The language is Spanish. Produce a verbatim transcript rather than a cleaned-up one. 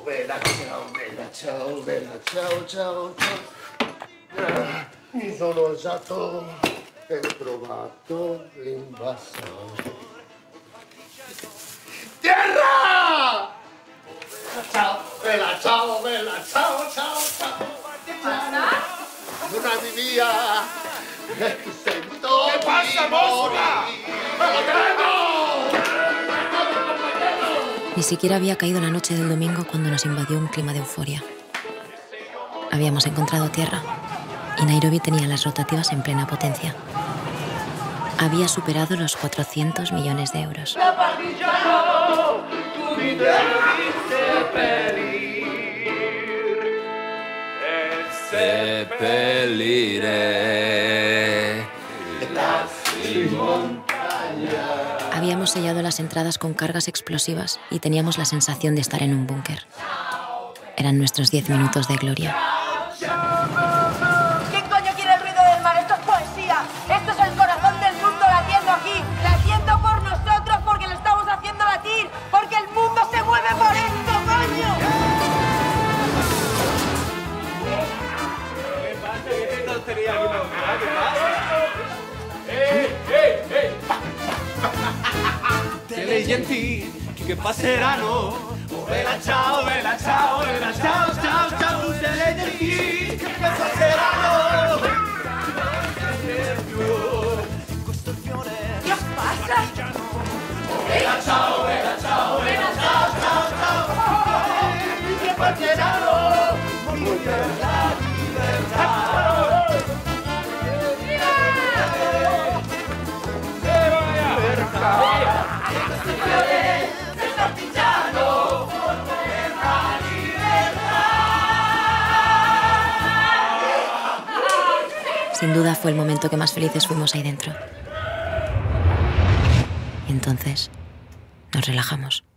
bella ciao, bella ciao, bella ciao, ciao, ciao. Mi sono alzato e ho trovato l'invasore. Tierra! Ciao, bella ciao, bella ciao, ciao, ciao. ¿Qué pasa? Buonami via, e ti sento. ¿Qué pasa, mosca? ¡Me lo tengo! Ni siquiera había caído la noche del domingo cuando nos invadió un clima de euforia. Habíamos encontrado tierra y Nairobi tenía las rotativas en plena potencia. Había superado los cuatrocientos millones de euros. Seppellire las montañas. Habíamos sellado las entradas con cargas explosivas y teníamos la sensación de estar en un búnker. Eran nuestros diez minutos de gloria. ¿Quién coño quiere el ruido del mar? Esto es poesía. Esto es el corazón del mundo latiendo aquí. Latiendo por nosotros porque lo estamos haciendo latir. Porque el mundo se mueve por esto, coño. ¿Qué pasa? ¿Qué tontería aquí no? ¿Qué pasa? ¡Eh, eh, eh! Delle gentili che passeranno. Bella ciao, bella ciao, bella ciao, ciao, ciao. Delle gentili che passeranno. ¿Qué os pasa? Bella ciao, bella ciao, bella ciao, ciao, ciao. Che passeranno. Per la libertà. Sin duda fue el momento que más felices fuimos ahí dentro. Y entonces nos relajamos.